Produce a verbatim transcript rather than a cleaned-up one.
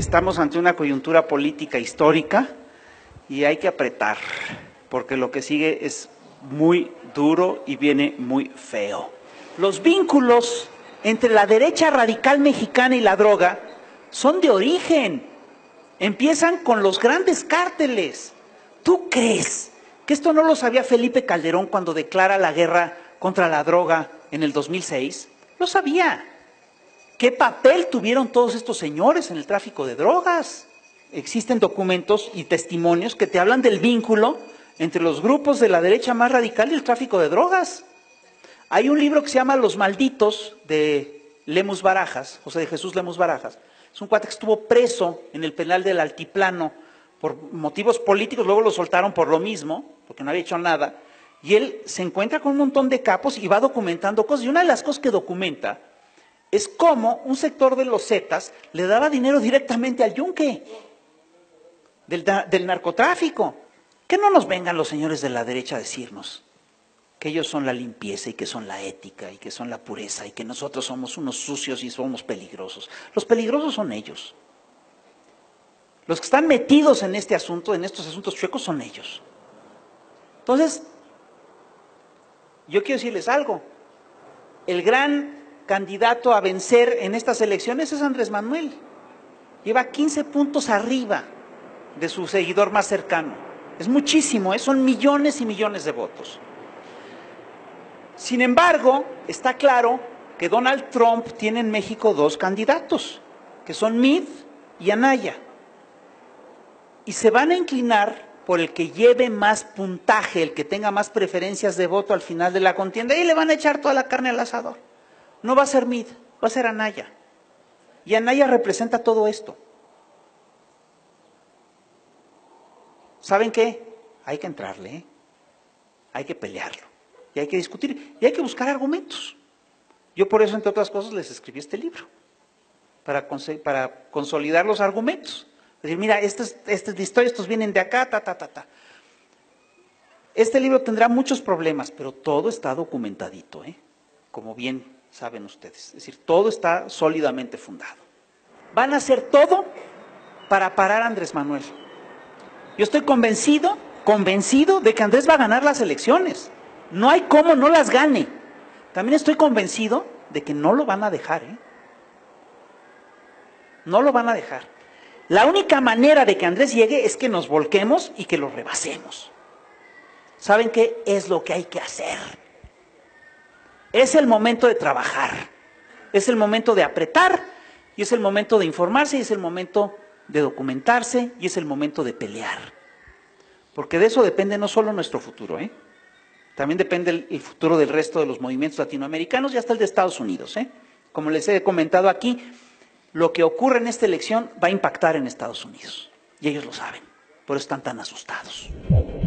estamos ante una coyuntura política histórica y hay que apretar, porque lo que sigue es muy duro y viene muy feo. Los vínculos entre la derecha radical mexicana y la droga son de origen. Empiezan con los grandes cárteles. ¿Tú crees que esto no lo sabía Felipe Calderón cuando declara la guerra contra la droga en el dos mil seis? Lo sabía. ¿Qué papel tuvieron todos estos señores en el tráfico de drogas? Existen documentos y testimonios que te hablan del vínculo entre los grupos de la derecha más radical y el tráfico de drogas. Hay un libro que se llama Los Malditos, de Lemus Barajas, José de Jesús Lemus Barajas. Es un cuate que estuvo preso en el penal del Altiplano por motivos políticos, luego lo soltaron por lo mismo, porque no había hecho nada, y él se encuentra con un montón de capos y va documentando cosas, y una de las cosas que documenta es cómo un sector de los Zetas le daba dinero directamente al yunque, del, del narcotráfico. Que no nos vengan los señores de la derecha a decirnos que ellos son la limpieza y que son la ética y que son la pureza y que nosotros somos unos sucios y somos peligrosos. Los peligrosos son ellos. Los que están metidos en este asunto, en estos asuntos chuecos, son ellos. Entonces, yo quiero decirles algo. El gran candidato a vencer en estas elecciones es Andrés Manuel. Lleva quince puntos arriba de su seguidor más cercano. Es muchísimo, ¿eh? Son millones y millones de votos. Sin embargo, está claro que Donald Trump tiene en México dos candidatos, que son Mitt y Anaya. Y se van a inclinar por el que lleve más puntaje, el que tenga más preferencias de voto al final de la contienda, y le van a echar toda la carne al asador. No va a ser Mitt, va a ser Anaya. Y Anaya representa todo esto. ¿Saben qué? Hay que entrarle, ¿eh? Hay que pelearlo, y hay que discutir, y hay que buscar argumentos. Yo por eso, entre otras cosas, les escribí este libro, para, para consolidar los argumentos. Es decir, mira, esta es, esta es la historia, estos vienen de acá, ta, ta, ta, ta. Este libro tendrá muchos problemas, pero todo está documentadito, ¿eh? Como bien saben ustedes. Es decir, todo está sólidamente fundado. Van a hacer todo para parar a Andrés Manuel. Yo estoy convencido, convencido de que Andrés va a ganar las elecciones. No hay cómo no las gane. También estoy convencido de que no lo van a dejar, ¿eh? No lo van a dejar. La única manera de que Andrés llegue es que nos volquemos y que lo rebasemos. ¿Saben qué es lo que hay que hacer? Es el momento de trabajar. Es el momento de apretar y es el momento de informarse y es el momento de documentarse y es el momento de pelear. Porque de eso depende no solo nuestro futuro, ¿eh? También depende el, el futuro del resto de los movimientos latinoamericanos y hasta el de Estados Unidos, ¿eh? Como les he comentado aquí, lo que ocurre en esta elección va a impactar en Estados Unidos. Y ellos lo saben, por eso están tan asustados.